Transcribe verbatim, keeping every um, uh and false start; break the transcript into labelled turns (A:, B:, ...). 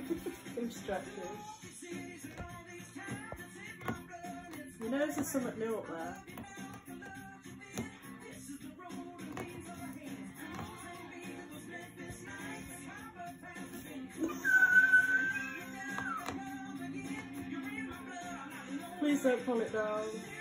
A: Too stretchy. You know there's something new up there. Please don't pull it down.